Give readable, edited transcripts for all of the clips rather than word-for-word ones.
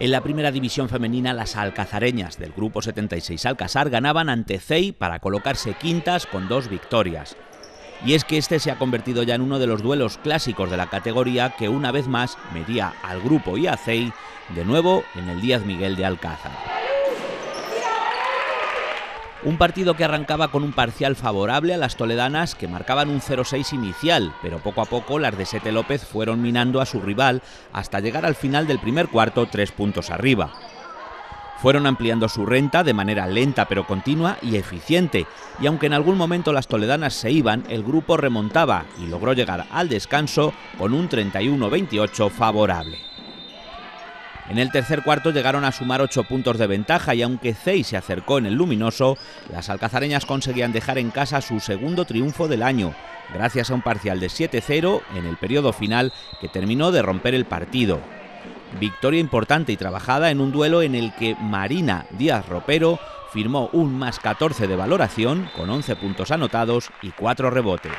En la primera división femenina, las alcazareñas del Grupo 76 Alcasar ganaban ante CEI para colocarse quintas con 2 victorias. Y es que este se ha convertido ya en uno de los duelos clásicos de la categoría que una vez más medía al Grupo y a CEI de nuevo en el Díaz Miguel de Alcázar. Un partido que arrancaba con un parcial favorable a las toledanas, que marcaban un 0-6 inicial, pero poco a poco las de Sete López fueron minando a su rival hasta llegar al final del primer cuarto 3 puntos arriba. Fueron ampliando su renta de manera lenta pero continua y eficiente, y aunque en algún momento las toledanas se iban, el grupo remontaba y logró llegar al descanso con un 31-28 favorable. En el tercer cuarto llegaron a sumar 8 puntos de ventaja y aunque CEI se acercó en el luminoso, las alcazareñas conseguían dejar en casa su segundo triunfo del año, gracias a un parcial de 7-0 en el periodo final que terminó de romper el partido. Victoria importante y trabajada en un duelo en el que Marina Díaz Ropero firmó un +14 de valoración con 11 puntos anotados y 4 rebotes.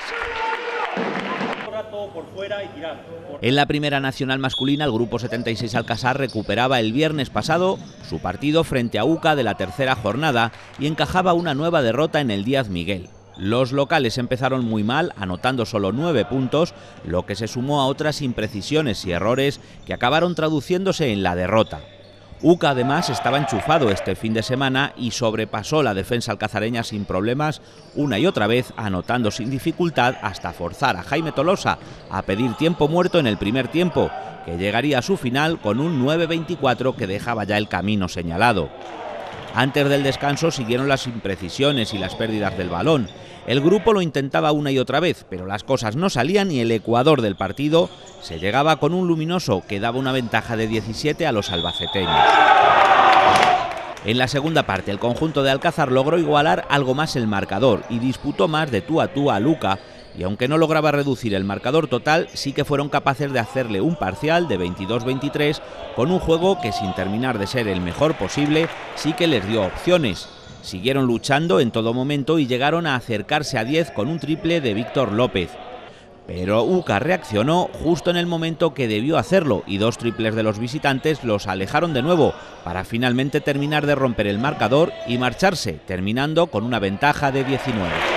En la primera nacional masculina, el Grupo 76 Alcasar recuperaba el viernes pasado su partido frente a UCA de la tercera jornada y encajaba una nueva derrota en el Díaz Miguel. Los locales empezaron muy mal, anotando solo 9 puntos, lo que se sumó a otras imprecisiones y errores que acabaron traduciéndose en la derrota. UCA además estaba enchufado este fin de semana y sobrepasó la defensa alcazareña sin problemas una y otra vez, anotando sin dificultad hasta forzar a Jaime Tolosa a pedir tiempo muerto en el primer tiempo, que llegaría a su final con un 9-24 que dejaba ya el camino señalado. Antes del descanso siguieron las imprecisiones y las pérdidas del balón. El grupo lo intentaba una y otra vez, pero las cosas no salían y el ecuador del partido se llegaba con un luminoso que daba una ventaja de 17 a los albaceteños. En la segunda parte, el conjunto de Alcázar logró igualar algo más el marcador y disputó más de tú a Luca, y aunque no lograba reducir el marcador total, sí que fueron capaces de hacerle un parcial de 22-23 con un juego que, sin terminar de ser el mejor posible, sí que les dio opciones. Siguieron luchando en todo momento y llegaron a acercarse a 10 con un triple de Víctor López. Pero UCA reaccionó justo en el momento que debió hacerlo y 2 triples de los visitantes los alejaron de nuevo para finalmente terminar de romper el marcador y marcharse, terminando con una ventaja de 19.